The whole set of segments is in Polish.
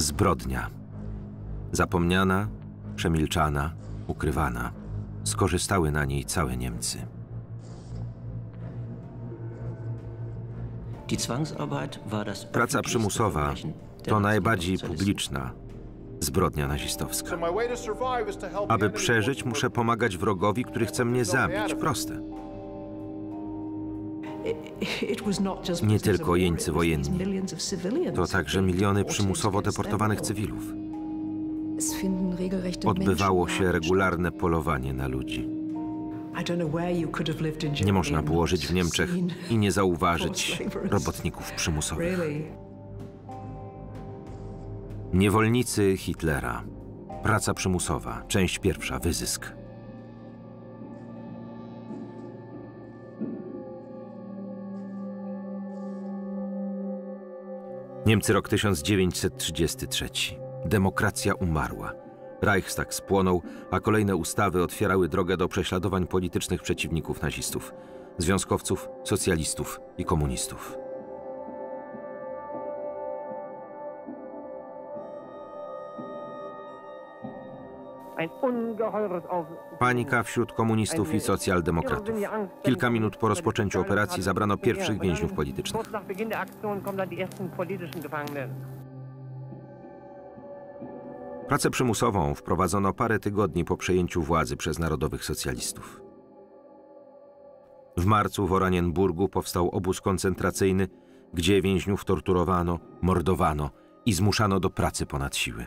zbrodnia. Zapomniana, przemilczana, ukrywana. Skorzystały na niej całe Niemcy. Praca przymusowa to najbardziej publiczna zbrodnia nazistowska. Aby przeżyć, muszę pomagać wrogowi, który chce mnie zabić. Proste. Nie tylko jeńcy wojenni. To także miliony przymusowo deportowanych cywilów. Odbywało się regularne polowanie na ludzi. Nie można było żyć w Niemczech i nie zauważyć robotników przymusowych. Niewolnicy Hitlera. Praca przymusowa. Część pierwsza. Wyzysk. Niemcy, rok 1933. Demokracja umarła. Reichstag spłonął, a kolejne ustawy otwierały drogę do prześladowań politycznych przeciwników nazistów, związkowców, socjalistów i komunistów. Panika wśród komunistów i socjaldemokratów. Kilka minut po rozpoczęciu operacji zabrano pierwszych więźniów politycznych. Pracę przymusową wprowadzono parę tygodni po przejęciu władzy przez narodowych socjalistów. W marcu w Oranienburgu powstał obóz koncentracyjny, gdzie więźniów torturowano, mordowano i zmuszano do pracy ponad siły.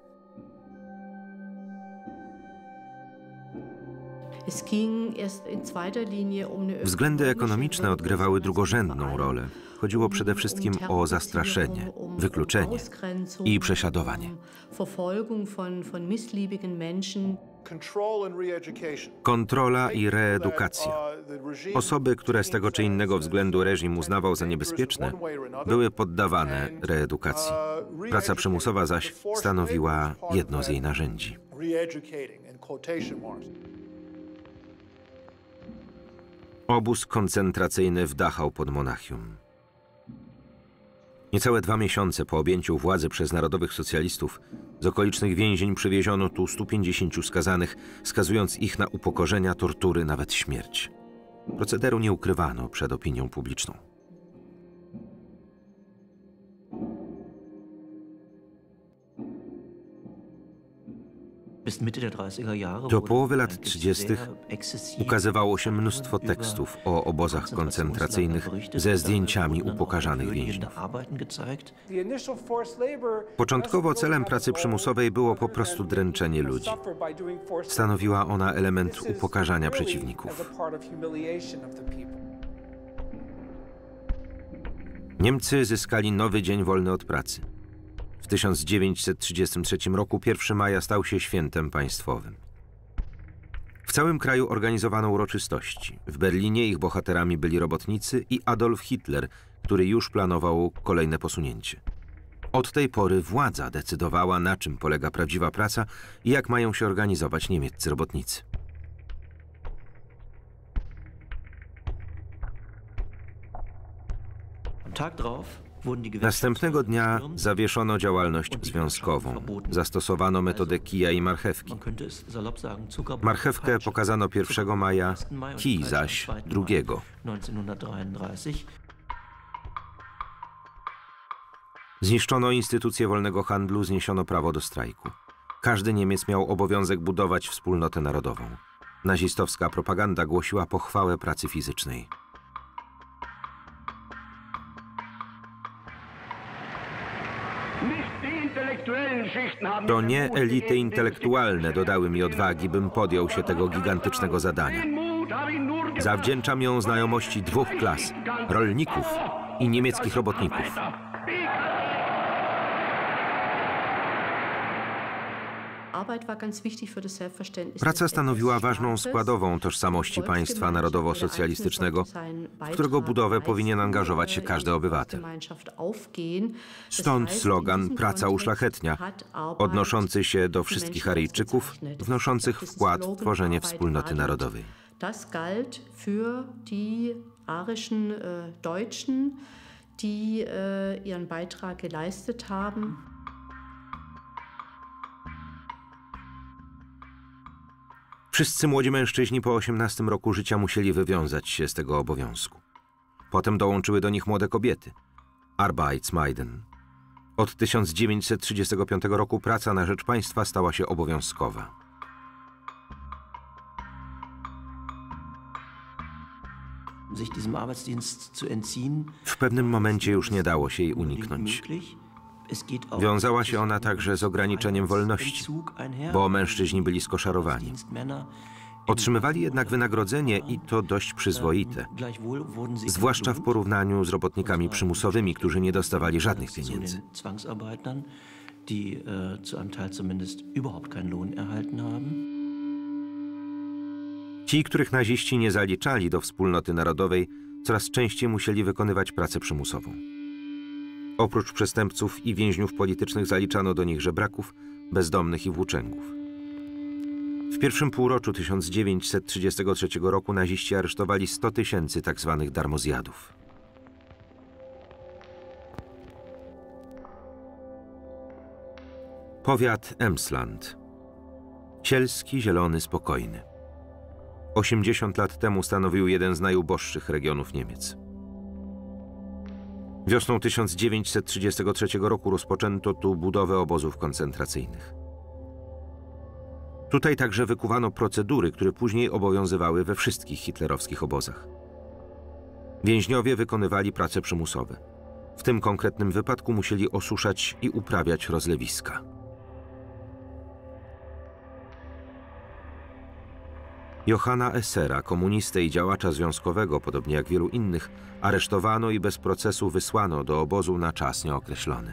Względy ekonomiczne odgrywały drugorzędną rolę. Chodziło przede wszystkim o zastraszenie, wykluczenie i prześladowanie. Kontrola i reedukacja. Osoby, które z tego czy innego względu reżim uznawał za niebezpieczne, były poddawane reedukacji. Praca przymusowa zaś stanowiła jedno z jej narzędzi. Obóz koncentracyjny w Dachau pod Monachium. Niecałe 2 miesiące po objęciu władzy przez narodowych socjalistów z okolicznych więzień przywieziono tu 150 skazanych, skazując ich na upokorzenia, tortury, nawet śmierć. Procederu nie ukrywano przed opinią publiczną. Do połowy lat 30. ukazywało się mnóstwo tekstów o obozach koncentracyjnych ze zdjęciami upokarzanych więźniów. Początkowo celem pracy przymusowej było po prostu dręczenie ludzi. Stanowiła ona element upokarzania przeciwników. Niemcy zyskali nowy dzień wolny od pracy. W 1933 roku 1 maja stał się świętem państwowym. W całym kraju organizowano uroczystości. W Berlinie ich bohaterami byli robotnicy i Adolf Hitler, który już planował kolejne posunięcie. Od tej pory władza decydowała, na czym polega prawdziwa praca i jak mają się organizować niemieccy robotnicy. Następnego dnia zawieszono działalność związkową. Zastosowano metodę kija i marchewki. Marchewkę pokazano 1 maja, kij zaś 2. Zniszczono instytucje wolnego handlu, zniesiono prawo do strajku. Każdy Niemiec miał obowiązek budować wspólnotę narodową. Nazistowska propaganda głosiła pochwałę pracy fizycznej. To nie elity intelektualne dodały mi odwagi, bym podjął się tego gigantycznego zadania. Zawdzięczam ją znajomości 2 klas – rolników i niemieckich robotników. Praca stanowiła ważną składową tożsamości państwa narodowo-socjalistycznego, w którego budowę powinien angażować się każdy obywatel. Stąd slogan „Praca uszlachetnia”, odnoszący się do wszystkich Aryjczyków, wnoszących wkład w tworzenie wspólnoty narodowej. Das galt für die arischen Deutschen, die ihren Beitrag geleistet haben. Wszyscy młodzi mężczyźni po 18 roku życia musieli wywiązać się z tego obowiązku. Potem dołączyły do nich młode kobiety. Arbeitsmaiden. Od 1935 roku praca na rzecz państwa stała się obowiązkowa. W pewnym momencie już nie dało się jej uniknąć. Wiązała się ona także z ograniczeniem wolności, bo mężczyźni byli skoszarowani. Otrzymywali jednak wynagrodzenie i to dość przyzwoite, zwłaszcza w porównaniu z robotnikami przymusowymi, którzy nie dostawali żadnych pieniędzy. Ci, których naziści nie zaliczali do wspólnoty narodowej, coraz częściej musieli wykonywać pracę przymusową. Oprócz przestępców i więźniów politycznych zaliczano do nich żebraków, bezdomnych i włóczęgów. W pierwszym półroczu 1933 roku naziści aresztowali 100 000 tzw. darmozjadów. Powiat Emsland. Sielski, zielony, spokojny. 80 lat temu stanowił jeden z najuboższych regionów Niemiec. Wiosną 1933 roku rozpoczęto tu budowę obozów koncentracyjnych. Tutaj także wykuwano procedury, które później obowiązywały we wszystkich hitlerowskich obozach. Więźniowie wykonywali prace przymusowe. W tym konkretnym wypadku musieli osuszać i uprawiać rozlewiska. Johanna Essera, komunistę i działacza związkowego, podobnie jak wielu innych, aresztowano i bez procesu wysłano do obozu na czas nieokreślony.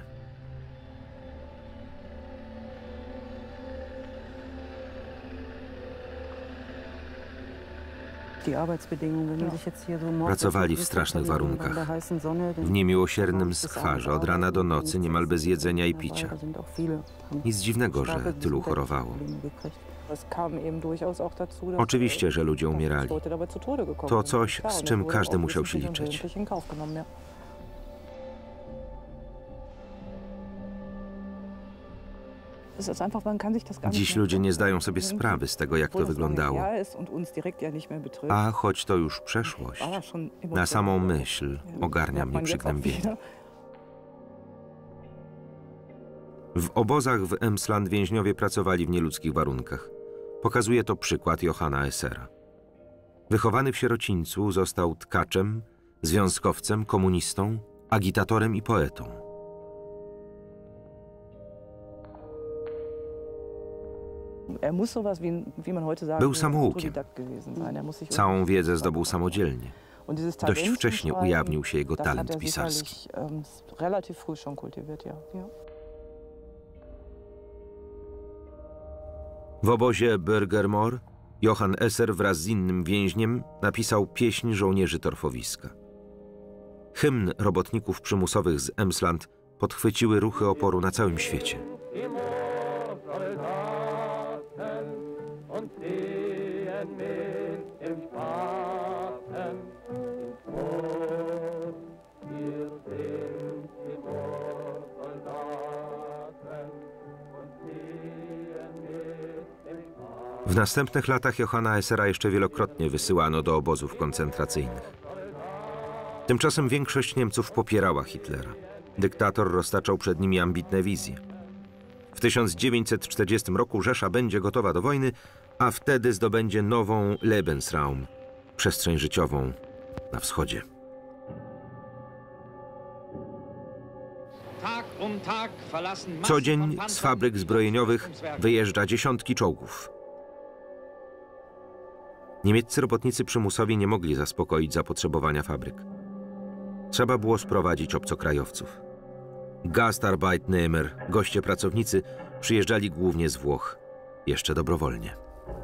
Pracowali w strasznych warunkach, w niemiłosiernym skwarze, od rana do nocy, niemal bez jedzenia i picia. Nic dziwnego, że tylu chorowało. Oczywiście, że ludzie umierali. To coś, z czym każdy musiał się liczyć. Dziś ludzie nie zdają sobie sprawy z tego, jak to wyglądało. A choć to już przeszłość, na samą myśl ogarnia mnie przygnębienie. W obozach w Emsland więźniowie pracowali w nieludzkich warunkach. Pokazuje to przykład Johanna Essera. Wychowany w sierocińcu, został tkaczem, związkowcem, komunistą, agitatorem i poetą. Był samoukiem. Całą wiedzę zdobył samodzielnie. Dość wcześnie ujawnił się jego talent pisarski. W obozie Bürgermoor Johann Esser wraz z innym więźniem napisał pieśń żołnierzy torfowiska. Hymn robotników przymusowych z Emsland podchwyciły ruchy oporu na całym świecie. W następnych latach Johanna Essera jeszcze wielokrotnie wysyłano do obozów koncentracyjnych. Tymczasem większość Niemców popierała Hitlera. Dyktator roztaczał przed nimi ambitne wizje. W 1940 roku Rzesza będzie gotowa do wojny, a wtedy zdobędzie nową Lebensraum, przestrzeń życiową na wschodzie. Co dzień z fabryk zbrojeniowych wyjeżdża dziesiątki czołgów. Niemieccy robotnicy przymusowi nie mogli zaspokoić zapotrzebowania fabryk. Trzeba było sprowadzić obcokrajowców. Gastarbeitnehmer, goście pracownicy, przyjeżdżali głównie z Włoch, jeszcze dobrowolnie.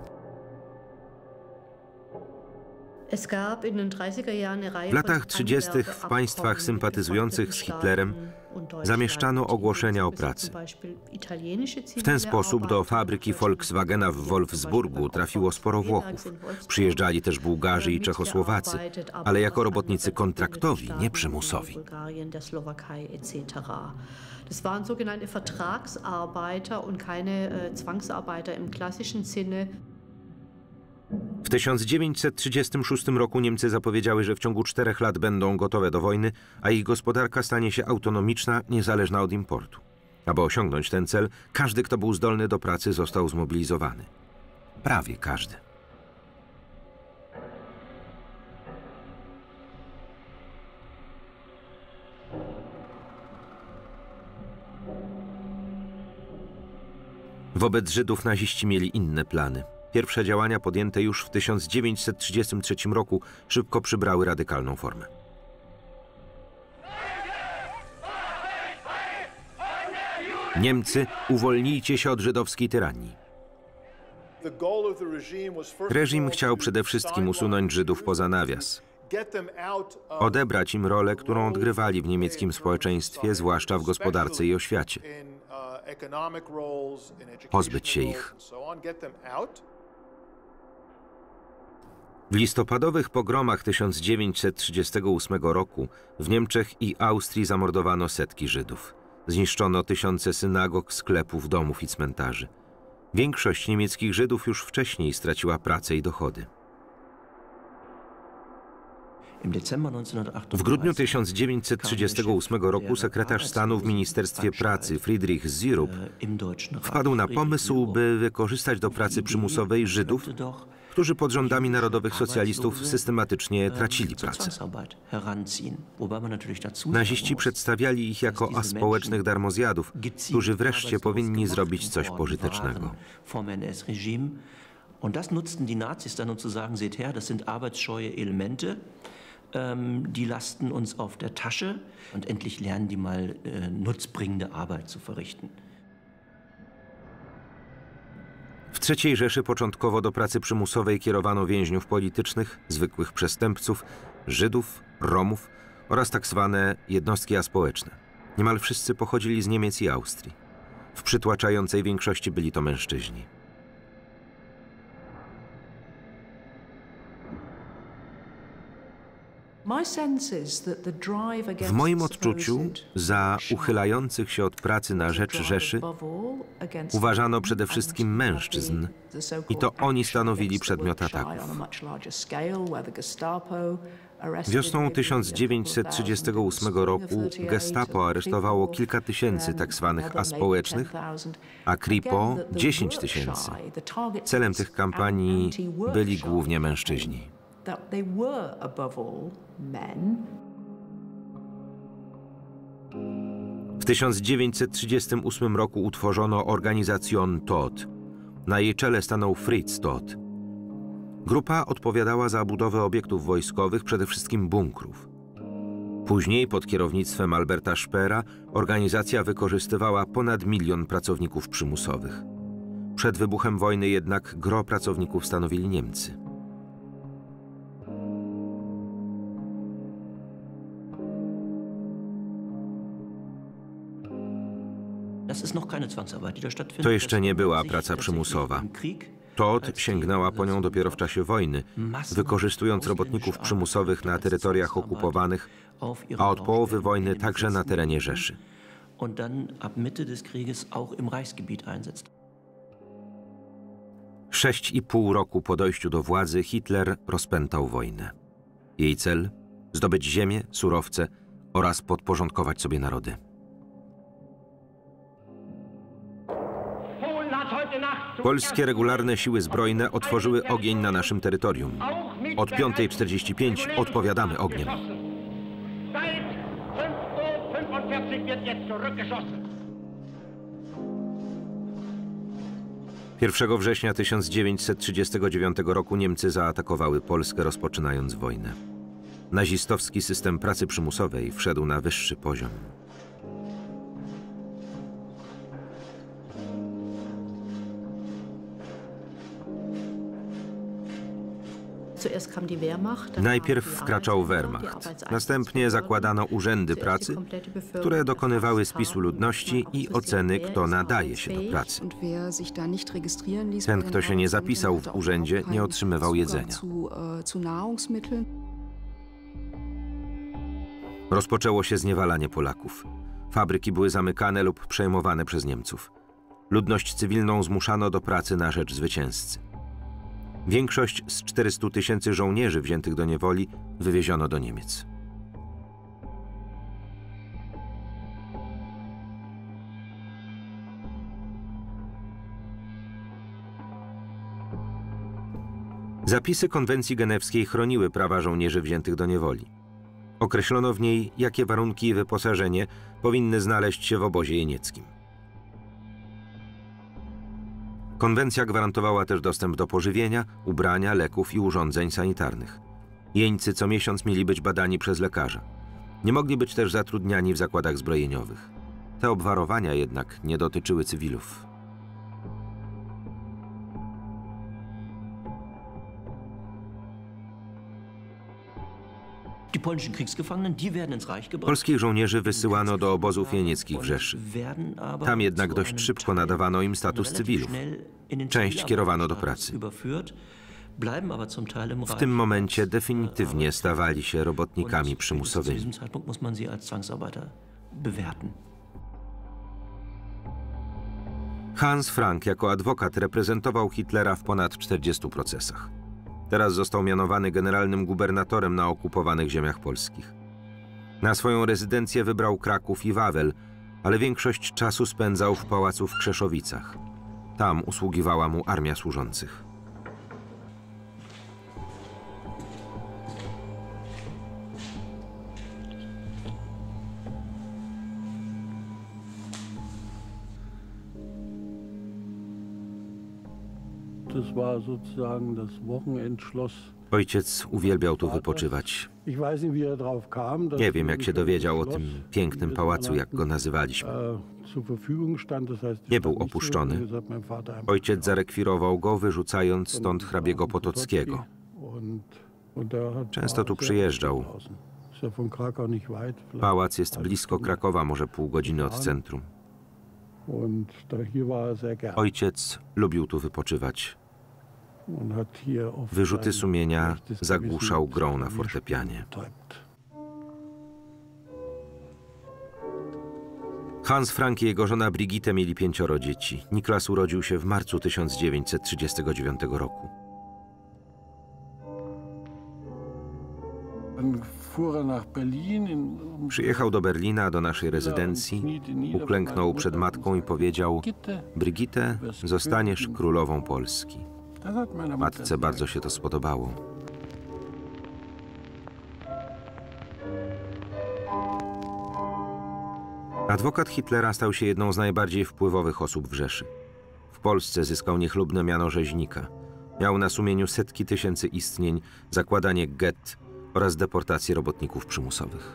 W latach 30. w państwach sympatyzujących z Hitlerem zamieszczano ogłoszenia o pracy. W ten sposób do fabryki Volkswagena w Wolfsburgu trafiło sporo Włochów. Przyjeżdżali też Bułgarzy i Czechosłowacy, ale jako robotnicy kontraktowi, nie przymusowi. Das waren sogenannte Vertragsarbeiter und keine Zwangsarbeiter im klassischen Sinne. W 1936 roku Niemcy zapowiedziały, że w ciągu 4 lat będą gotowe do wojny, a ich gospodarka stanie się autonomiczna, niezależna od importu. Aby osiągnąć ten cel, każdy, kto był zdolny do pracy, został zmobilizowany. Prawie każdy. Wobec Żydów naziści mieli inne plany. Pierwsze działania podjęte już w 1933 roku szybko przybrały radykalną formę. Niemcy, uwolnijcie się od żydowskiej tyranii. Reżim chciał przede wszystkim usunąć Żydów poza nawias. Odebrać im rolę, którą odgrywali w niemieckim społeczeństwie, zwłaszcza w gospodarce i oświacie. Pozbyć się ich. W listopadowych pogromach 1938 roku w Niemczech i Austrii zamordowano setki Żydów. Zniszczono tysiące synagog, sklepów, domów i cmentarzy. Większość niemieckich Żydów już wcześniej straciła pracę i dochody. W grudniu 1938 roku sekretarz stanu w Ministerstwie Pracy Friedrich Syrup wpadł na pomysł, by wykorzystać do pracy przymusowej Żydów, którzy pod rządami narodowych socjalistów systematycznie tracili pracę. Naziści przedstawiali ich jako aspołecznych darmozjadów, którzy wreszcie powinni zrobić coś pożytecznego. Und das nutzten die Nazis dann, um zu sagen, seht her, das sind arbeitsscheue Elemente, die lasten uns auf der Tasche und endlich lernen die mal nutzbringende Arbeit zu verrichten. W III Rzeszy początkowo do pracy przymusowej kierowano więźniów politycznych, zwykłych przestępców, Żydów, Romów oraz tak zwane jednostki aspołeczne. Niemal wszyscy pochodzili z Niemiec i Austrii. W przytłaczającej większości byli to mężczyźni. W moim odczuciu za uchylających się od pracy na rzecz Rzeszy uważano przede wszystkim mężczyzn i to oni stanowili przedmiot ataków. Wiosną 1938 roku Gestapo aresztowało kilka tysięcy tzw. aspołecznych, a Kripo 10 tysięcy. Celem tych kampanii byli głównie mężczyźni. W 1938 roku utworzono organizację Todt. Na jej czele stanął Fritz Todt. Grupa odpowiadała za budowę obiektów wojskowych, przede wszystkim bunkrów. Później pod kierownictwem Alberta Speera organizacja wykorzystywała ponad 1 milion pracowników przymusowych. Przed wybuchem wojny jednak gros pracowników stanowili Niemcy. To jeszcze nie była praca przymusowa. Todt sięgnęła po nią dopiero w czasie wojny, wykorzystując robotników przymusowych na terytoriach okupowanych, a od połowy wojny także na terenie Rzeszy. 6,5 roku po dojściu do władzy Hitler rozpętał wojnę. Jej cel – zdobyć ziemię, surowce oraz podporządkować sobie narody. Polskie regularne siły zbrojne otworzyły ogień na naszym terytorium. Od 5:45 odpowiadamy ogniem. 1 września 1939 roku Niemcy zaatakowały Polskę, rozpoczynając wojnę. Nazistowski system pracy przymusowej wszedł na wyższy poziom. Najpierw wkraczał Wehrmacht, następnie zakładano urzędy pracy, które dokonywały spisu ludności i oceny, kto nadaje się do pracy. Ten, kto się nie zapisał w urzędzie, nie otrzymywał jedzenia. Rozpoczęło się zniewalanie Polaków. Fabryki były zamykane lub przejmowane przez Niemców. Ludność cywilną zmuszano do pracy na rzecz zwycięzcy. Większość z 400 000 żołnierzy wziętych do niewoli wywieziono do Niemiec. Zapisy konwencji genewskiej chroniły prawa żołnierzy wziętych do niewoli. Określono w niej, jakie warunki i wyposażenie powinny znaleźć się w obozie jenieckim. Konwencja gwarantowała też dostęp do pożywienia, ubrania, leków i urządzeń sanitarnych. Jeńcy co miesiąc mieli być badani przez lekarza. Nie mogli być też zatrudniani w zakładach zbrojeniowych. Te obwarowania jednak nie dotyczyły cywilów. Polskich żołnierzy wysyłano do obozów jenieckich w Rzeszy. Tam jednak dość szybko nadawano im status cywilów. Część kierowano do pracy. W tym momencie definitywnie stawali się robotnikami przymusowymi. Hans Frank jako adwokat reprezentował Hitlera w ponad 40 procesach. Teraz został mianowany generalnym gubernatorem na okupowanych ziemiach polskich. Na swoją rezydencję wybrał Kraków i Wawel, ale większość czasu spędzał w pałacu w Krzeszowicach. Tam usługiwała mu armia służących. Ojciec uwielbiał tu wypoczywać. Nie wiem, jak się dowiedział o tym pięknym pałacu, jak go nazywaliśmy. Nie był opuszczony. Ojciec zarekwirował go, wyrzucając stąd hrabiego Potockiego. Często tu przyjeżdżał. Pałac jest blisko Krakowa, może pół godziny od centrum. Ojciec lubił tu wypoczywać. Wyrzuty sumienia zagłuszał grą na fortepianie. Hans Frank i jego żona Brigitte mieli 5 dzieci. Niklas urodził się w marcu 1939 roku. Przyjechał do Berlina, do naszej rezydencji, uklęknął przed matką i powiedział: Brigitte, zostaniesz królową Polski. Matce bardzo się to spodobało. Adwokat Hitlera stał się jedną z najbardziej wpływowych osób w Rzeszy. W Polsce zyskał niechlubne miano rzeźnika. Miał na sumieniu setki tysięcy istnień, zakładanie gett oraz deportację robotników przymusowych.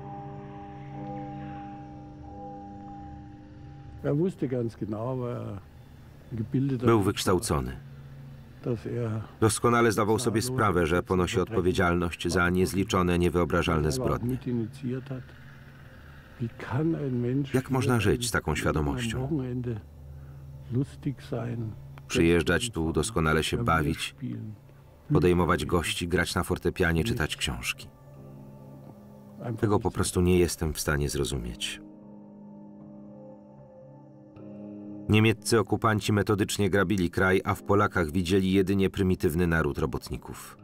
Był wykształcony. Doskonale zdawał sobie sprawę, że ponosi odpowiedzialność za niezliczone, niewyobrażalne zbrodnie. Jak można żyć z taką świadomością? Przyjeżdżać tu, doskonale się bawić, podejmować gości, grać na fortepianie, czytać książki. Tego po prostu nie jestem w stanie zrozumieć. Niemieccy okupanci metodycznie grabili kraj, a w Polakach widzieli jedynie prymitywny naród robotników.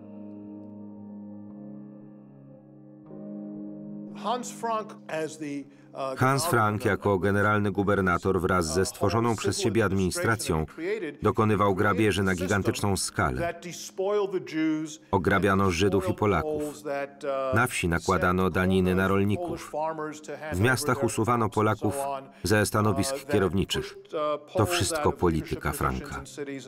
Hans Frank jako generalny gubernator wraz ze stworzoną przez siebie administracją dokonywał grabieży na gigantyczną skalę. Ograbiano Żydów i Polaków. Na wsi nakładano daniny na rolników. W miastach usuwano Polaków ze stanowisk kierowniczych. To wszystko polityka Franka.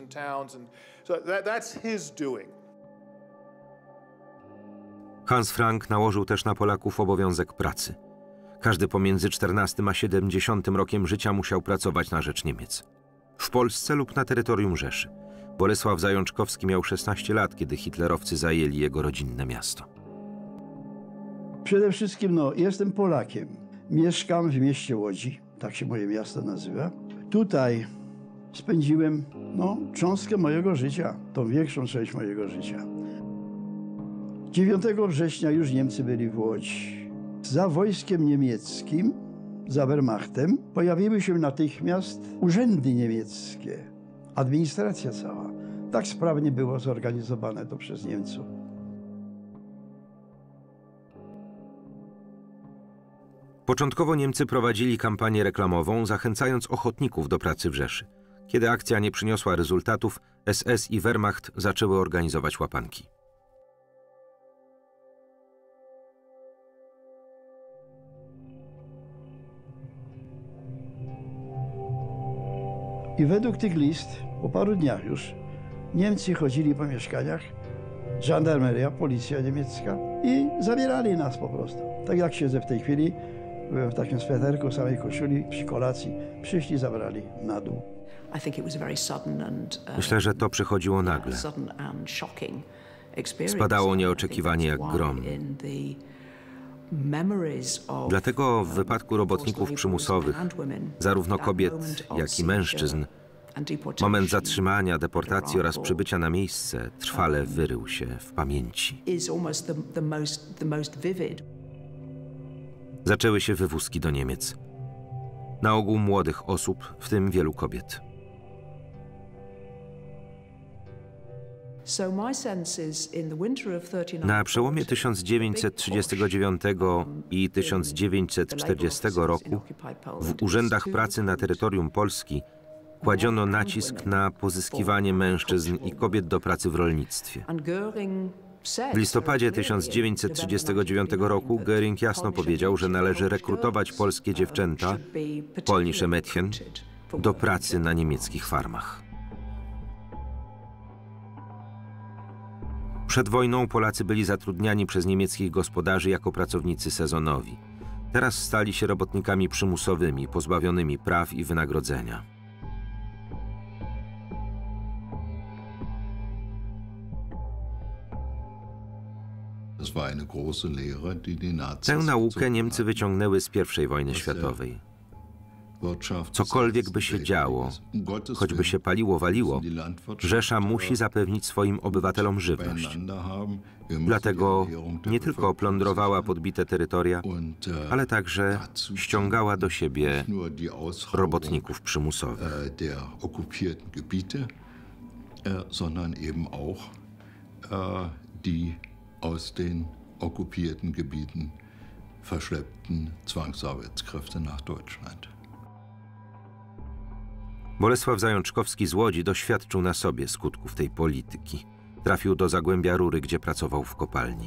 Hans Frank nałożył też na Polaków obowiązek pracy. Każdy pomiędzy 14 a 70 rokiem życia musiał pracować na rzecz Niemiec. W Polsce lub na terytorium Rzeszy. Bolesław Zajączkowski miał 16 lat, kiedy hitlerowcy zajęli jego rodzinne miasto. Przede wszystkim jestem Polakiem. Mieszkam w mieście Łodzi, tak się moje miasto nazywa. Tutaj spędziłem cząstkę mojego życia, tą większą część mojego życia. 9 września już Niemcy byli w Łodzi. Za wojskiem niemieckim, za Wehrmachtem, pojawiły się natychmiast urzędy niemieckie, administracja cała. tak sprawnie było zorganizowane to przez Niemców. Początkowo Niemcy prowadzili kampanię reklamową, zachęcając ochotników do pracy w Rzeszy. Kiedy akcja nie przyniosła rezultatów, SS i Wehrmacht zaczęły organizować łapanki. I według tych list, po paru dniach już, Niemcy chodzili po mieszkaniach, żandarmeria, policja niemiecka i zabierali nas po prostu. Tak jak siedzę w tej chwili, byłem w takim sweterku, samej koszuli, przy kolacji, przyszli, zabrali na dół. Myślę, że to przychodziło nagle. Spadało nieoczekiwanie jak grom. Dlatego w wypadku robotników przymusowych, zarówno kobiet, jak i mężczyzn, moment zatrzymania, deportacji oraz przybycia na miejsce trwale wyrył się w pamięci. Zaczęły się wywózki do Niemiec. Na ogół młodych osób, w tym wielu kobiet. Na przełomie 1939 i 1940 roku w urzędach pracy na terytorium Polski kładziono nacisk na pozyskiwanie mężczyzn i kobiet do pracy w rolnictwie. W listopadzie 1939 roku Göring jasno powiedział, że należy rekrutować polskie dziewczęta, polnische Mädchen, do pracy na niemieckich farmach. Przed wojną Polacy byli zatrudniani przez niemieckich gospodarzy jako pracownicy sezonowi. Teraz stali się robotnikami przymusowymi, pozbawionymi praw i wynagrodzenia. Tę naukę Niemcy wyciągnęły z I wojny światowej. Cokolwiek by się działo, choćby się paliło, waliło, Rzesza musi zapewnić swoim obywatelom żywność. Dlatego nie tylko plądrowała podbite terytoria, ale także ściągała do siebie robotników przymusowych. Aus den okkupierten Gebieten verschleppten Zwangsarbeitskräfte nach Deutschland. Bolesław Zajączkowski z Łodzi doświadczył na sobie skutków tej polityki. Trafił do Zagłębia Rury, gdzie pracował w kopalni.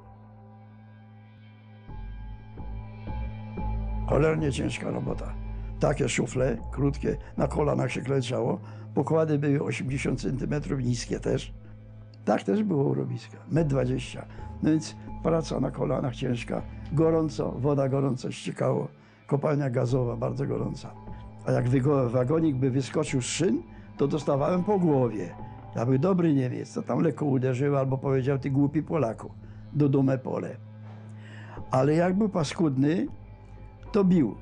Cholernie ciężka robota. Takie szufle, krótkie, na kolanach się klęczało. Pokłady były 80 cm niskie też. Tak też było urobiska, 1,20 m. No więc praca na kolanach ciężka, gorąco, woda gorąco ściekało, kopalnia gazowa bardzo gorąca. A jak wagonik by wyskoczył z szyn, to dostawałem po głowie. Ja był dobry Niemiec, to tam lekko uderzył albo powiedział: ty głupi Polaku, do dume pole. Ale jak był paskudny, to bił.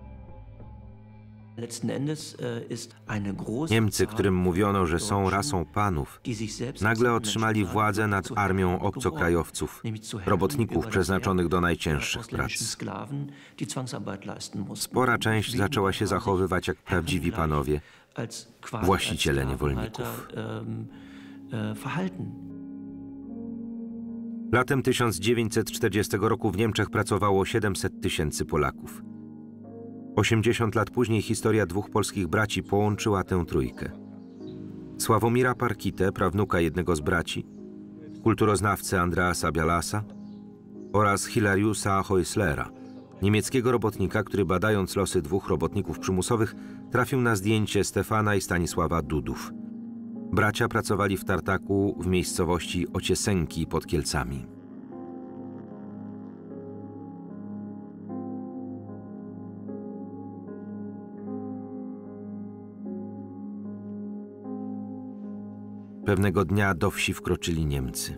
Niemcy, którym mówiono, że są rasą panów, nagle otrzymali władzę nad armią obcokrajowców, robotników przeznaczonych do najcięższych prac. Spora część zaczęła się zachowywać jak prawdziwi panowie, właściciele niewolników. Latem 1940 roku w Niemczech pracowało 700 000 Polaków. 80 lat później historia dwóch polskich braci połączyła tę trójkę. Sławomira Parkitę, prawnuka jednego z braci, kulturoznawcę Andreasa Bialasa oraz Hilariusa Häuslera, niemieckiego robotnika, który badając losy dwóch robotników przymusowych trafił na zdjęcie Stefana i Stanisława Dudów. Bracia pracowali w tartaku w miejscowości Ociesenki pod Kielcami. Pewnego dnia do wsi wkroczyli Niemcy.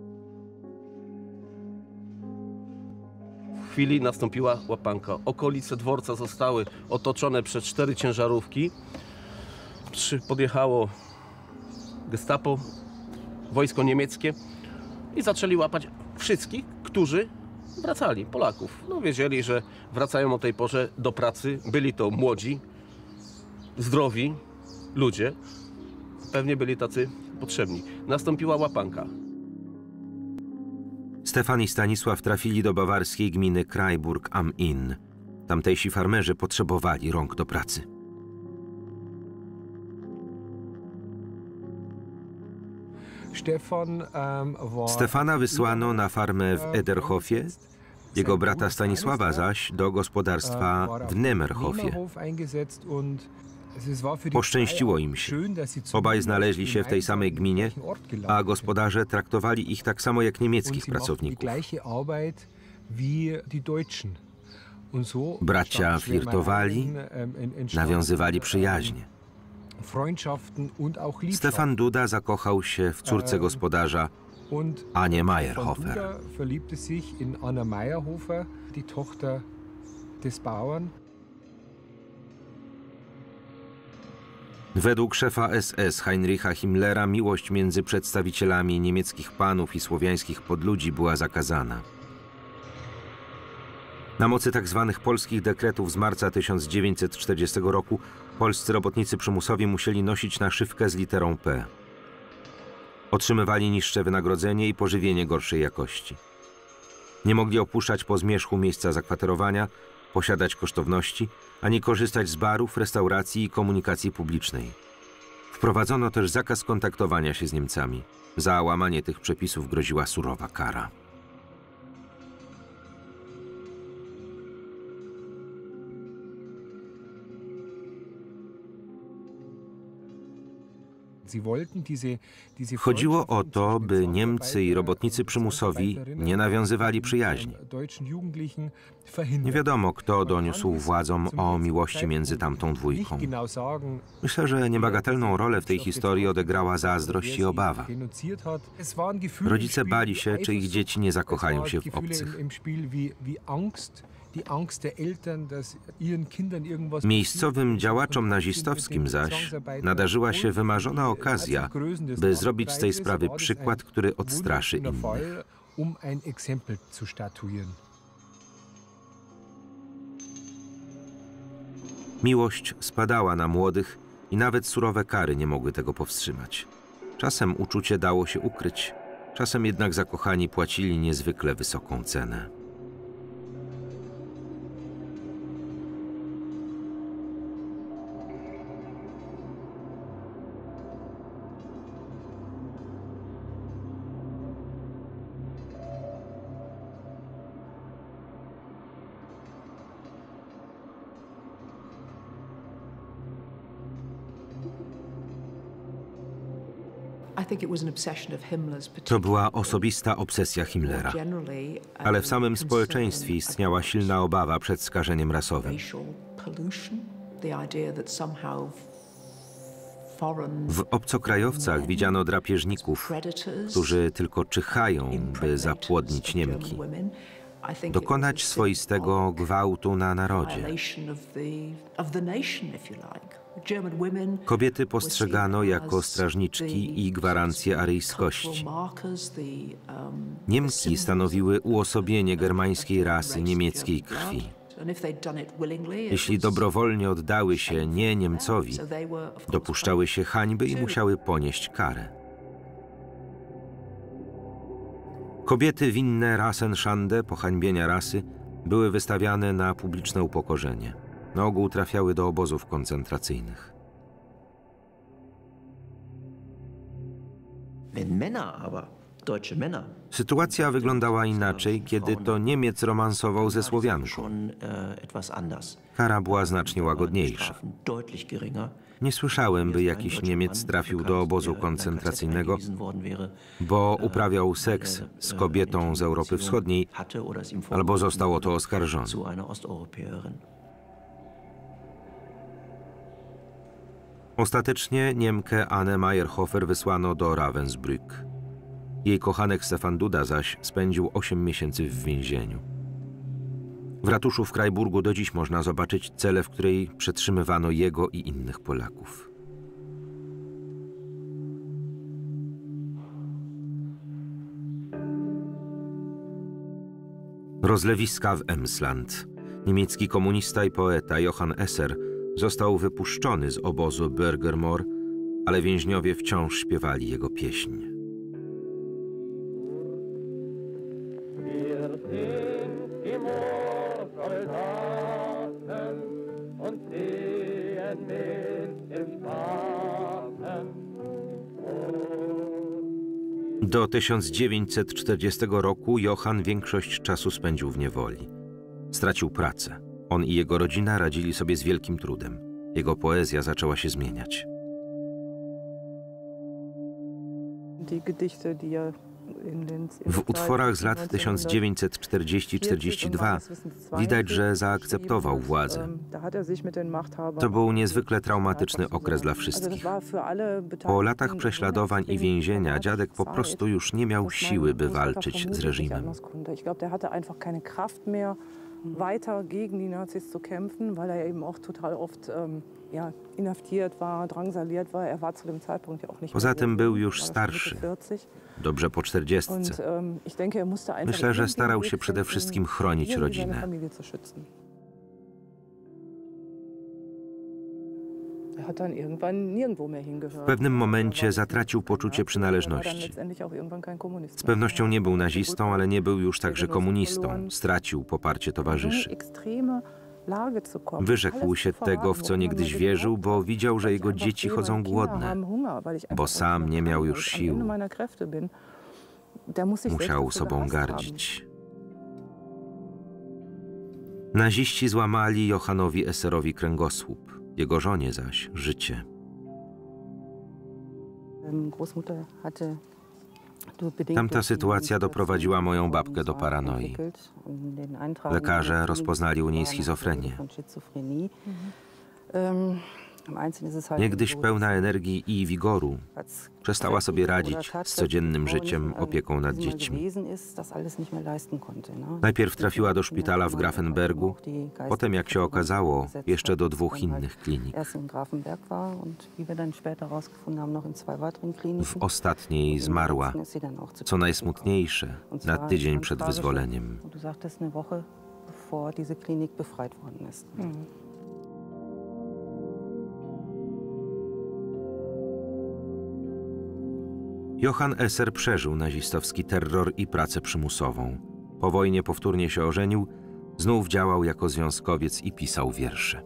W chwili nastąpiła łapanka. Okolice dworca zostały otoczone przez 4 ciężarówki. Podjechało gestapo, wojsko niemieckie i zaczęli łapać wszystkich, którzy wracali, Polaków. No, wiedzieli, że wracają o tej porze do pracy. Byli to młodzi, zdrowi ludzie. Pewnie byli tacy potrzebni. Nastąpiła łapanka. Stefan i Stanisław trafili do bawarskiej gminy Krajburg am Inn. Tamtejsi farmerzy potrzebowali rąk do pracy. Stefana wysłano na farmę w Ederhofie, jego brata Stanisława zaś do gospodarstwa w Nemmerhofie. Poszczęściło im się. Obaj znaleźli się w tej samej gminie, a gospodarze traktowali ich tak samo jak niemieckich pracowników. Bracia flirtowali, nawiązywali przyjaźnie. Stefan Duda zakochał się w córce gospodarza Annie Meyerhofer. Według szefa SS Heinricha Himmlera miłość między przedstawicielami niemieckich panów i słowiańskich podludzi była zakazana. Na mocy tzw. polskich dekretów z marca 1940 roku polscy robotnicy przymusowi musieli nosić naszywkę z literą P. Otrzymywali niższe wynagrodzenie i pożywienie gorszej jakości. Nie mogli opuszczać po zmierzchu miejsca zakwaterowania, posiadać kosztowności, ani korzystać z barów, restauracji i komunikacji publicznej. Wprowadzono też zakaz kontaktowania się z Niemcami. Za łamanie tych przepisów groziła surowa kara. Chodziło o to, by Niemcy i robotnicy przymusowi nie nawiązywali przyjaźni. Nie wiadomo, kto doniósł władzom o miłości między tamtą dwójką. Myślę, że niebagatelną rolę w tej historii odegrała zazdrość i obawa. Rodzice bali się, czy ich dzieci nie zakochają się w obcych. Miejscowym działaczom nazistowskim zaś nadarzyła się wymarzona okazja, by zrobić z tej sprawy przykład, który odstraszy innych. Miłość spadała na młodych i nawet surowe kary nie mogły tego powstrzymać. Czasem uczucie dało się ukryć, czasem jednak zakochani płacili niezwykle wysoką cenę. To była osobista obsesja Himmlera, ale w samym społeczeństwie istniała silna obawa przed skażeniem rasowym. W obcokrajowcach widziano drapieżników, którzy tylko czyhają, by zapłodnić Niemki, dokonać swoistego gwałtu na narodzie. Kobiety postrzegano jako strażniczki i gwarancje aryjskości. Niemki stanowiły uosobienie germańskiej rasy niemieckiej krwi. Jeśli dobrowolnie oddały się nie Niemcowi, dopuszczały się hańby i musiały ponieść karę. Kobiety winne Rassenschande, pohańbienia rasy, były wystawiane na publiczne upokorzenie. Na ogół trafiały do obozów koncentracyjnych. Sytuacja wyglądała inaczej, kiedy to Niemiec romansował ze Słowianką. Kara była znacznie łagodniejsza. Nie słyszałem, by jakiś Niemiec trafił do obozu koncentracyjnego, bo uprawiał seks z kobietą z Europy Wschodniej, albo został o to oskarżony. Ostatecznie Niemkę Annę Meyerhofer wysłano do Ravensbrück. Jej kochanek Stefan Duda zaś spędził 8 miesięcy w więzieniu. W ratuszu w Krajburgu do dziś można zobaczyć celę, w której przetrzymywano jego i innych Polaków. Rozlewiska w Emsland. Niemiecki komunista i poeta Johann Esser został wypuszczony z obozu Bürgermoor, ale więźniowie wciąż śpiewali jego pieśń. Do 1940 roku Johann większość czasu spędził w niewoli. Stracił pracę. On i jego rodzina radzili sobie z wielkim trudem. Jego poezja zaczęła się zmieniać. W utworach z lat 1940-42 widać, że zaakceptował władzę. To był niezwykle traumatyczny okres dla wszystkich. Po latach prześladowań i więzienia dziadek po prostu już nie miał siły, by walczyć z reżimem. weiter gegen die Nazis zu kämpfen, weil er eben auch total oft inhaftiert war, drangsaliert war. Er war zu dem Zeitpunkt ja auch nicht Poza tym był już starszy, dobrze po 40. Myślę, że starał się przede wszystkim chronić rodzinę. W pewnym momencie zatracił poczucie przynależności. Z pewnością nie był nazistą, ale nie był już także komunistą. Stracił poparcie towarzyszy. Wyrzekł się tego, w co niegdyś wierzył, bo widział, że jego dzieci chodzą głodne, bo sam nie miał już sił. Musiał sobą gardzić. Naziści złamali Johannowi Esserowi kręgosłup, jego żonie zaś życie. Tamta sytuacja doprowadziła moją babkę do paranoi. Lekarze rozpoznali u niej schizofrenię. Niegdyś pełna energii i wigoru, przestała sobie radzić z codziennym życiem, opieką nad dziećmi. Najpierw trafiła do szpitala w Grafenbergu, potem, jak się okazało, jeszcze do 2 innych klinik. W ostatniej zmarła, co najsmutniejsze, na tydzień przed wyzwoleniem. Johann Esser przeżył nazistowski terror i pracę przymusową. Po wojnie powtórnie się ożenił, znów działał jako związkowiec i pisał wiersze.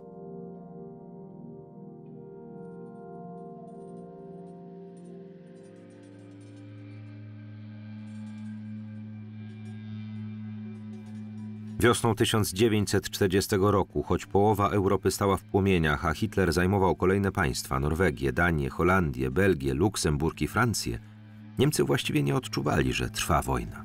Wiosną 1940 roku, choć połowa Europy stała w płomieniach, a Hitler zajmował kolejne państwa, Norwegię, Danię, Holandię, Belgię, Luksemburg i Francję, Niemcy właściwie nie odczuwali, że trwa wojna.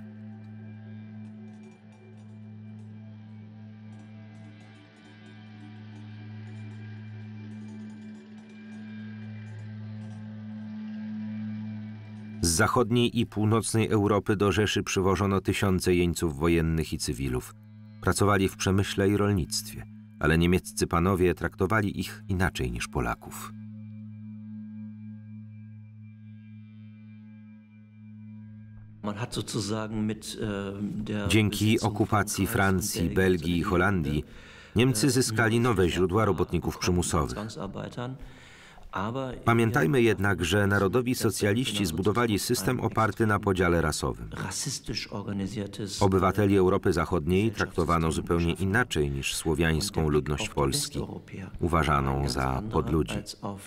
Z zachodniej i północnej Europy do Rzeszy przywożono tysiące jeńców wojennych i cywilów. Pracowali w przemyśle i rolnictwie, ale niemieccy panowie traktowali ich inaczej niż Polaków. Dzięki okupacji Francji, Belgii i Holandii Niemcy zyskali nowe źródła robotników przymusowych. Pamiętajmy jednak, że narodowi socjaliści zbudowali system oparty na podziale rasowym. Obywateli Europy Zachodniej traktowano zupełnie inaczej niż słowiańską ludność Polski, uważaną za podludzi.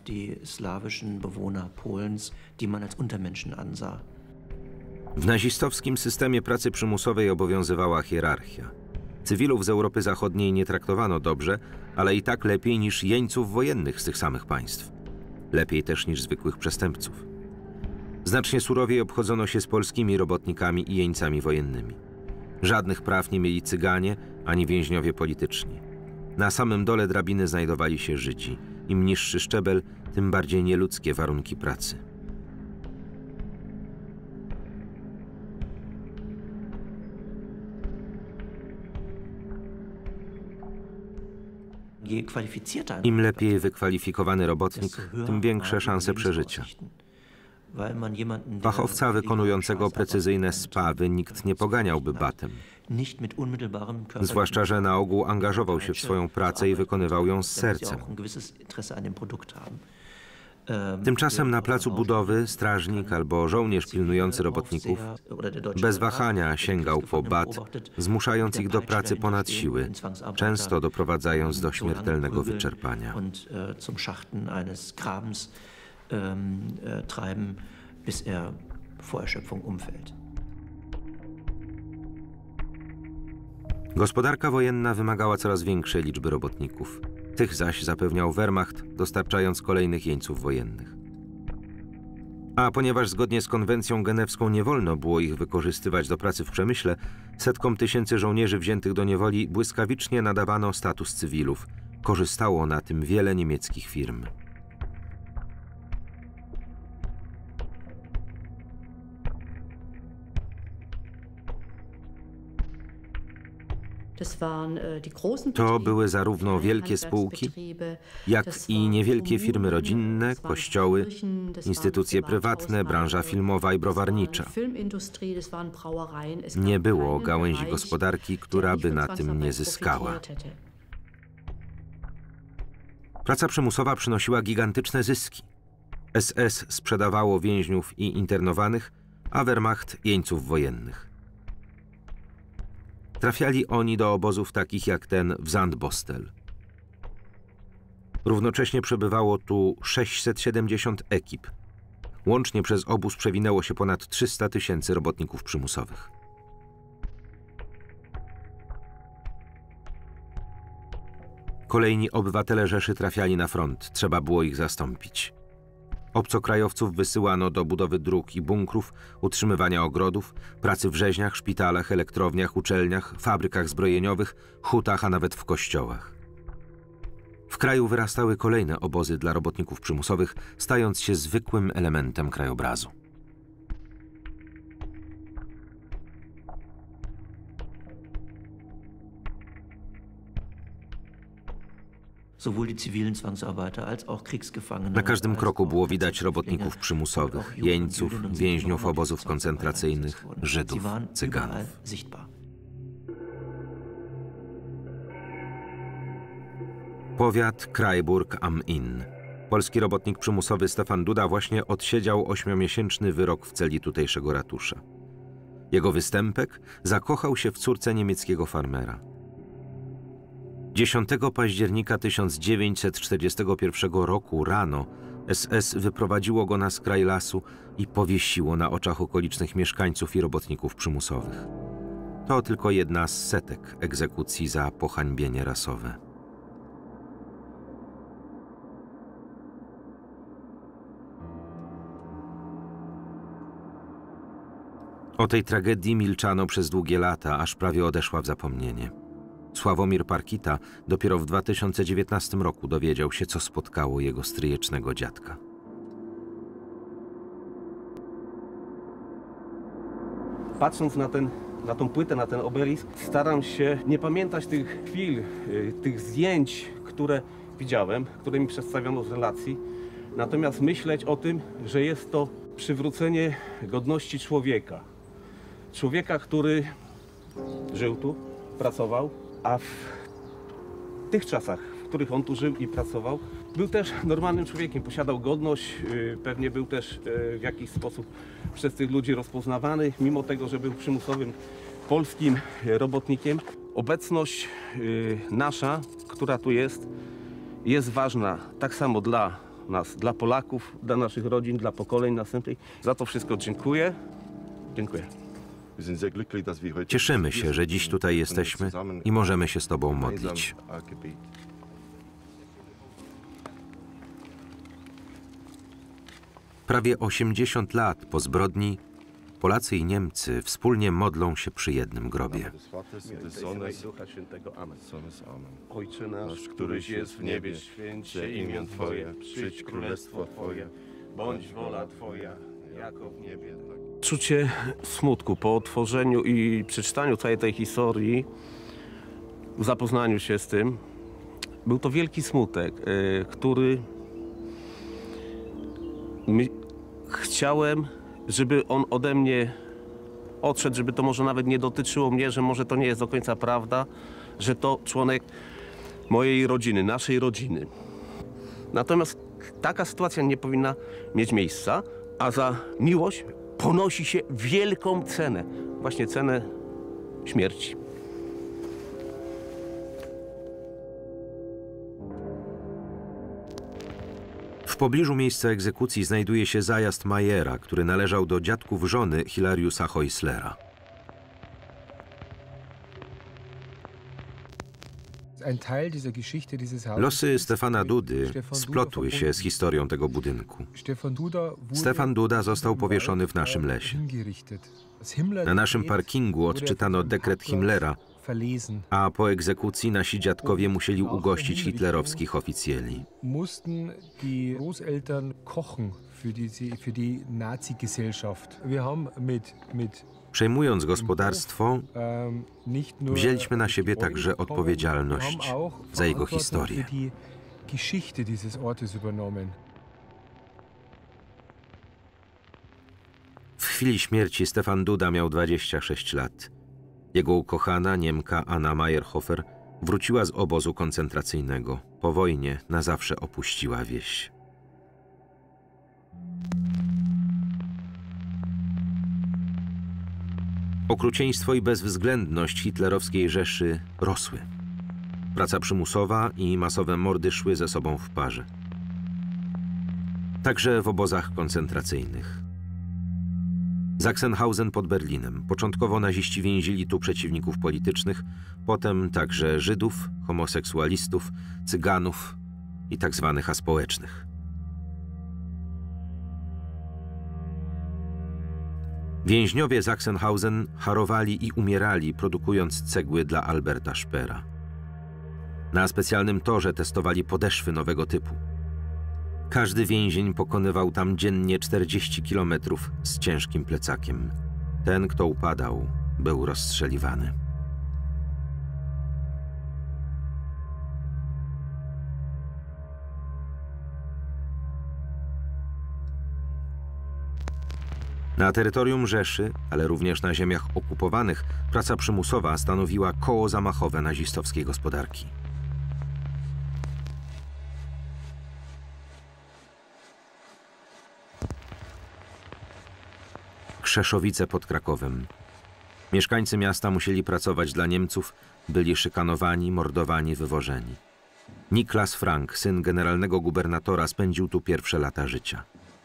W nazistowskim systemie pracy przymusowej obowiązywała hierarchia. Cywilów z Europy Zachodniej nie traktowano dobrze, ale i tak lepiej niż jeńców wojennych z tych samych państw. Lepiej też niż zwykłych przestępców. Znacznie surowiej obchodzono się z polskimi robotnikami i jeńcami wojennymi. Żadnych praw nie mieli Cyganie ani więźniowie polityczni. Na samym dole drabiny znajdowali się Żydzi. Im niższy szczebel, tym bardziej nieludzkie warunki pracy. Im lepiej wykwalifikowany robotnik, tym większe szanse przeżycia. Fachowca wykonującego precyzyjne spawy nikt nie poganiałby batem. Zwłaszcza, że na ogół angażował się w swoją pracę i wykonywał ją z sercem. Tymczasem na placu budowy strażnik albo żołnierz pilnujący robotników bez wahania sięgał po bat, zmuszając ich do pracy ponad siły, często doprowadzając do śmiertelnego wyczerpania. Gospodarka wojenna wymagała coraz większej liczby robotników. Tych zaś zapewniał Wehrmacht, dostarczając kolejnych jeńców wojennych. A ponieważ zgodnie z konwencją genewską nie wolno było ich wykorzystywać do pracy w przemyśle, setkom tysięcy żołnierzy wziętych do niewoli błyskawicznie nadawano status cywilów. Korzystało na tym wiele niemieckich firm. To były zarówno wielkie spółki, jak i niewielkie firmy rodzinne, kościoły, instytucje prywatne, branża filmowa i browarnicza. Nie było gałęzi gospodarki, która by na tym nie zyskała. Praca przymusowa przynosiła gigantyczne zyski. SS sprzedawało więźniów i internowanych, a Wehrmacht jeńców wojennych. Trafiali oni do obozów takich jak ten w Zandbostel. Równocześnie przebywało tu 670 ekip. Łącznie przez obóz przewinęło się ponad 300 tysięcy robotników przymusowych. Kolejni obywatele Rzeszy trafiali na front, trzeba było ich zastąpić. Obcokrajowców wysyłano do budowy dróg i bunkrów, utrzymywania ogrodów, pracy w rzeźniach, szpitalach, elektrowniach, uczelniach, fabrykach zbrojeniowych, hutach, a nawet w kościołach. W kraju wyrastały kolejne obozy dla robotników przymusowych, stając się zwykłym elementem krajobrazu. Na każdym kroku było widać robotników przymusowych, jeńców, więźniów obozów koncentracyjnych, Żydów, Cyganów. Powiat Krajburg am Inn. Polski robotnik przymusowy Stefan Duda właśnie odsiedział 8-miesięczny wyrok w celi tutejszego ratusza. Jego występek zakochał się w córce niemieckiego farmera. 10 października 1941 roku rano SS wyprowadziło go na skraj lasu i powiesiło na oczach okolicznych mieszkańców i robotników przymusowych. To tylko jedna z setek egzekucji za pohańbienie rasowe. O tej tragedii milczano przez długie lata, aż prawie odeszła w zapomnienie. Sławomir Parkita dopiero w 2019 roku dowiedział się, co spotkało jego stryjecznego dziadka. Patrząc na tą płytę, na ten obelisk, staram się nie pamiętać tych chwil, tych zdjęć, które widziałem, które mi przedstawiono z relacji. Natomiast myśleć o tym, że jest to przywrócenie godności człowieka. Człowieka, który żył tu, pracował, a w tych czasach, w których on tu żył i pracował, był też normalnym człowiekiem, posiadał godność, pewnie był też w jakiś sposób przez tych ludzi rozpoznawany, mimo tego, że był przymusowym polskim robotnikiem. Obecność nasza, która tu jest ważna tak samo dla nas, dla Polaków, dla naszych rodzin, dla pokoleń następnych. Za to wszystko dziękuję. Dziękuję. Cieszymy się, że dziś tutaj jesteśmy i możemy się z Tobą modlić. Prawie 80 lat po zbrodni Polacy i Niemcy wspólnie modlą się przy jednym grobie. Ducha Świętego. Amen. Ojcze nasz, któryś jest w niebie, święć się imię Twoje, przyjdź królestwo Twoje, bądź wola Twoja, jako w niebie. Czucie smutku po otworzeniu i przeczytaniu całej tej historii, w zapoznaniu się z tym, był to wielki smutek, który chciałem, żeby on ode mnie odszedł, żeby to może nawet nie dotyczyło mnie, że może to nie jest do końca prawda, że to członek mojej rodziny, naszej rodziny. Natomiast Taka sytuacja nie powinna mieć miejsca, a za miłość ponosi się wielką cenę, właśnie cenę śmierci. W pobliżu miejsca egzekucji znajduje się zajazd Mayera, który należał do dziadków żony Hilariusa Häuslera. Losy Stefana Dudy splotły się z historią tego budynku. Stefan Duda został powieszony w naszym lesie. Na naszym parkingu odczytano dekret Himmlera, a po egzekucji nasi dziadkowie musieli ugościć hitlerowskich oficjeli. Przejmując gospodarstwo, wzięliśmy na siebie także odpowiedzialność za jego historię. W chwili śmierci Stefan Duda miał 26 lat. Jego ukochana Niemka Anna Meyerhofer wróciła z obozu koncentracyjnego. Po wojnie na zawsze opuściła wieś. Okrucieństwo i bezwzględność hitlerowskiej Rzeszy rosły. Praca przymusowa i masowe mordy szły ze sobą w parze. Także w obozach koncentracyjnych. Sachsenhausen pod Berlinem. Początkowo naziści więzili tu przeciwników politycznych, potem także Żydów, homoseksualistów, Cyganów i tak zwanych aspołecznych. Więźniowie Sachsenhausen harowali i umierali, produkując cegły dla Alberta Speera. Na specjalnym torze testowali podeszwy nowego typu. Każdy więzień pokonywał tam dziennie 40 kilometrów z ciężkim plecakiem. Ten, kto upadał, był rozstrzeliwany. Na terytorium Rzeszy, ale również na ziemiach okupowanych, praca przymusowa stanowiła koło zamachowe nazistowskiej gospodarki. Krzeszowice pod Krakowem. Mieszkańcy miasta musieli pracować dla Niemców, byli szykanowani, mordowani, wywożeni. Niklas Frank, syn generalnego gubernatora, spędził tu pierwsze lata życia.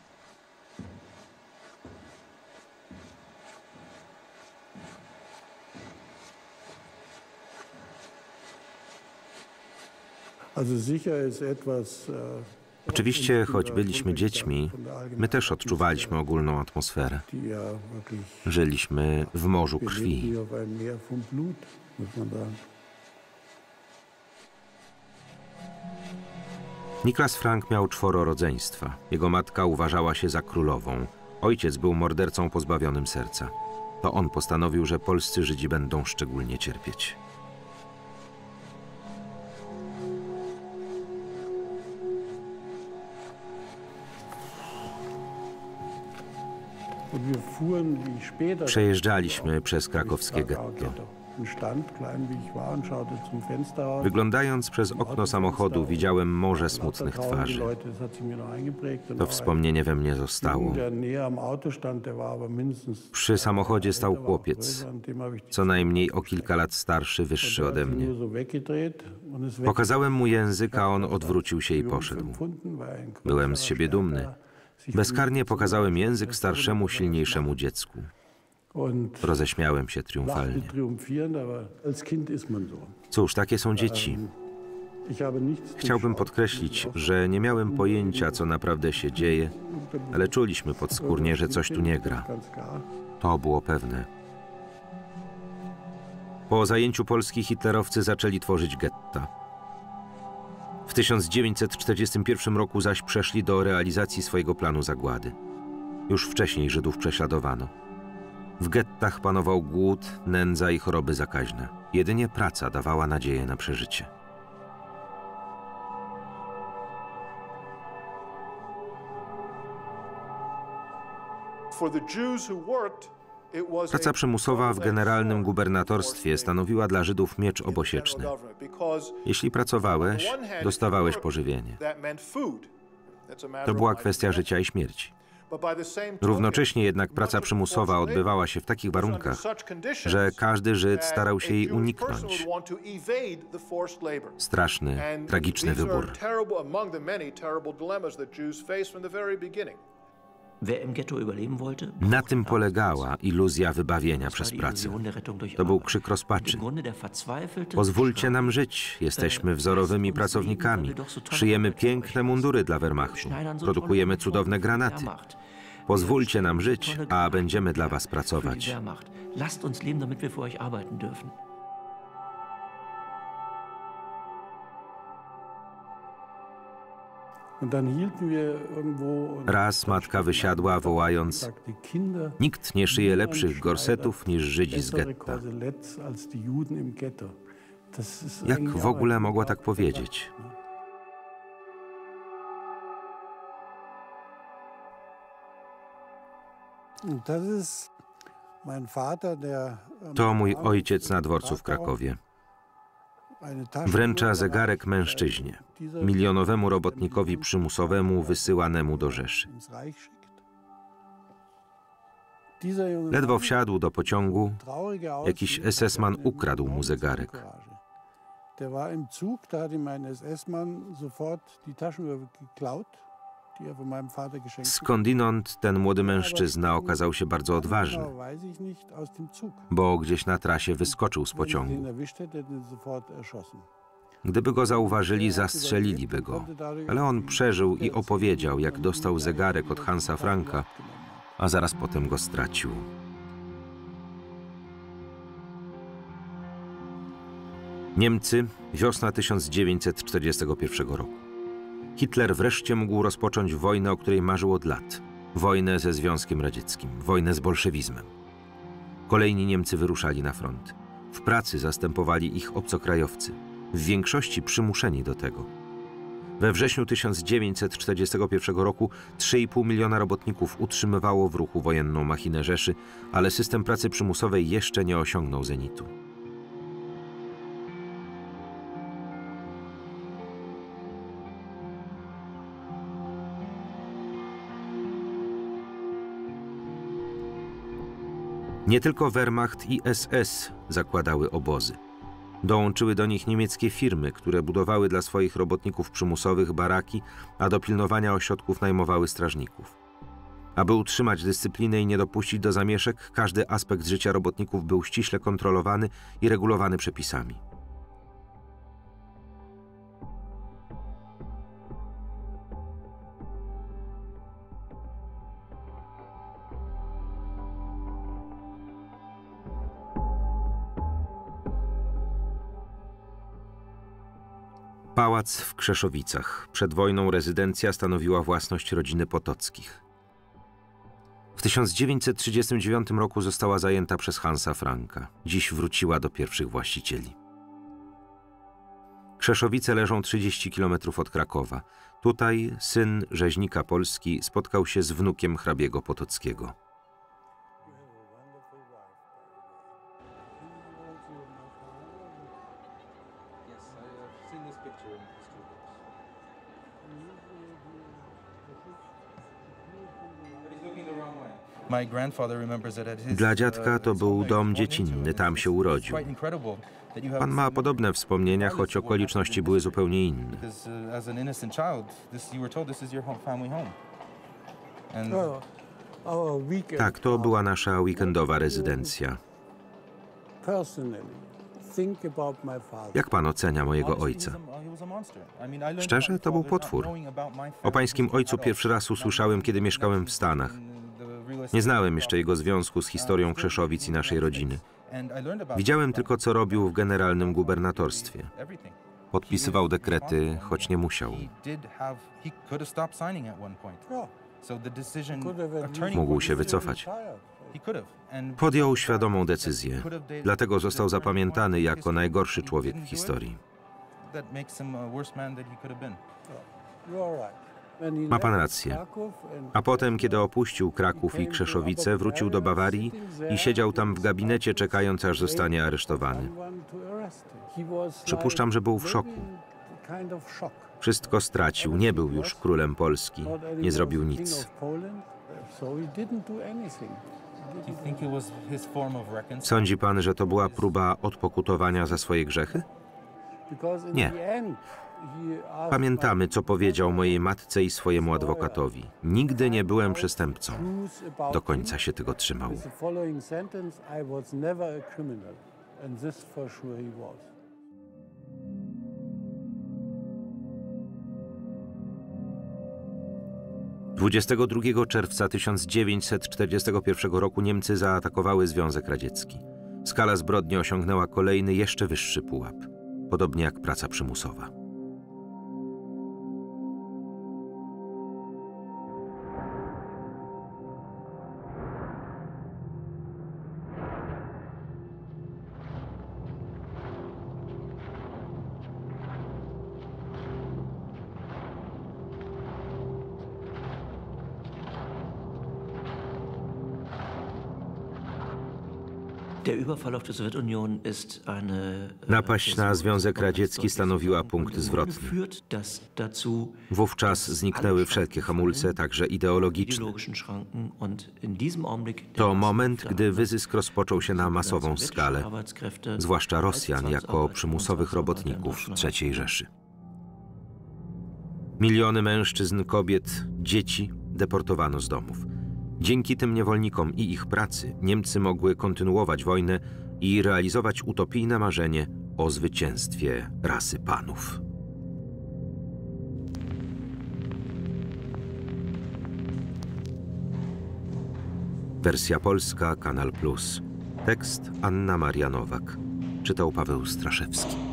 Oczywiście, choć byliśmy dziećmi, my też odczuwaliśmy ogólną atmosferę. Żyliśmy w morzu krwi. Niklas Frank miał 4 rodzeństwa. Jego matka uważała się za królową. Ojciec był mordercą pozbawionym serca. To on postanowił, że polscy Żydzi będą szczególnie cierpieć. Przejeżdżaliśmy przez krakowskie getto. Wyglądając przez okno samochodu, widziałem morze smutnych twarzy. To wspomnienie we mnie zostało. Przy samochodzie stał chłopiec, co najmniej o kilka lat starszy, wyższy ode mnie. Pokazałem mu język, a on odwrócił się i poszedł. Byłem z siebie dumny. Bezkarnie pokazałem język starszemu, silniejszemu dziecku. Roześmiałem się triumfalnie. Cóż, takie są dzieci. Chciałbym podkreślić, że nie miałem pojęcia, co naprawdę się dzieje, ale czuliśmy podskórnie, że coś tu nie gra. To było pewne. Po zajęciu Polski hitlerowcy zaczęli tworzyć getta. W 1941 roku zaś przeszli do realizacji swojego planu zagłady. Już wcześniej Żydów prześladowano. W gettach panował głód, nędza i choroby zakaźne. Jedynie praca dawała nadzieję na przeżycie. Praca przymusowa w generalnym gubernatorstwie stanowiła dla Żydów miecz obosieczny. Jeśli pracowałeś, dostawałeś pożywienie. To była kwestia życia i śmierci. Równocześnie jednak praca przymusowa odbywała się w takich warunkach, że każdy Żyd starał się jej uniknąć. Straszny, tragiczny wybór. Na tym polegała iluzja wybawienia przez pracę. To był krzyk rozpaczy. Pozwólcie nam żyć, jesteśmy wzorowymi pracownikami, szyjemy piękne mundury dla Wehrmachtu, produkujemy cudowne granaty. Pozwólcie nam żyć, a będziemy dla was pracować. Lasst uns leben, damit wir für euch arbeiten dürfen. Raz matka wysiadła, wołając: nikt nie szyje lepszych gorsetów niż Żydzi z getta. Jak w ogóle mogła tak powiedzieć? To mój ojciec na dworcu w Krakowie. Wręcza zegarek mężczyźnie, milionowemu robotnikowi przymusowemu wysyłanemu do Rzeszy. Ledwo wsiadł do pociągu, jakiś SS-man ukradł mu zegarek. Skądinąd ten młody mężczyzna okazał się bardzo odważny, bo gdzieś na trasie wyskoczył z pociągu. Gdyby go zauważyli, zastrzeliliby go, ale on przeżył i opowiedział, jak dostał zegarek od Hansa Franka, a zaraz potem go stracił. Niemcy, wiosna 1941 roku. Hitler wreszcie mógł rozpocząć wojnę, o której marzył od lat. Wojnę ze Związkiem Radzieckim, wojnę z bolszewizmem. Kolejni Niemcy wyruszali na front. W pracy zastępowali ich obcokrajowcy, w większości przymuszeni do tego. We wrześniu 1941 roku 3,5 miliona robotników utrzymywało w ruchu wojenną machinę Rzeszy, ale system pracy przymusowej jeszcze nie osiągnął zenitu. Nie tylko Wehrmacht i SS zakładały obozy. Dołączyły do nich niemieckie firmy, które budowały dla swoich robotników przymusowych baraki, a do pilnowania ośrodków najmowały strażników. Aby utrzymać dyscyplinę i nie dopuścić do zamieszek, każdy aspekt życia robotników był ściśle kontrolowany i regulowany przepisami. Pałac w Krzeszowicach. Przed wojną rezydencja stanowiła własność rodziny Potockich. W 1939 roku została zajęta przez Hansa Franka. Dziś wróciła do pierwszych właścicieli. Krzeszowice leżą 30 km od Krakowa. Tutaj syn rzeźnika Polski spotkał się z wnukiem hrabiego Potockiego. Dla dziadka to był dom dziecinny, tam się urodził. Pan ma podobne wspomnienia, choć okoliczności były zupełnie inne. Tak, to była nasza weekendowa rezydencja. Jak pan ocenia mojego ojca? Szczerze, to był potwór. O pańskim ojcu pierwszy raz usłyszałem, kiedy mieszkałem w Stanach. Nie znałem jeszcze jego związku z historią Krzeszowic i naszej rodziny. Widziałem tylko, co robił w generalnym gubernatorstwie. Podpisywał dekrety, choć nie musiał. Mógł się wycofać. Podjął świadomą decyzję. Dlatego został zapamiętany jako najgorszy człowiek w historii. Ma pan rację. A potem, kiedy opuścił Kraków i Krzeszowice, wrócił do Bawarii i siedział tam w gabinecie, czekając, aż zostanie aresztowany. Przypuszczam, że był w szoku. Wszystko stracił, nie był już królem Polski, nie zrobił nic. Sądzi pan, że to była próba odpokutowania za swoje grzechy? Nie. Pamiętamy, co powiedział mojej matce i swojemu adwokatowi. Nigdy nie byłem przestępcą. Do końca się tego trzymał. 22 czerwca 1941 roku Niemcy zaatakowały Związek Radziecki. Skala zbrodni osiągnęła kolejny, jeszcze wyższy pułap, podobnie jak praca przymusowa. Napaść na Związek Radziecki stanowiła punkt zwrotny. Wówczas zniknęły wszelkie hamulce, także ideologiczne. To moment, gdy wyzysk rozpoczął się na masową skalę, zwłaszcza Rosjan jako przymusowych robotników III Rzeszy. Miliony mężczyzn, kobiet, dzieci deportowano z domów. Dzięki tym niewolnikom i ich pracy Niemcy mogły kontynuować wojnę i realizować utopijne marzenie o zwycięstwie rasy panów. Wersja polska, Kanal Plus. Tekst Anna Maria Nowak. Czytał Paweł Straszewski.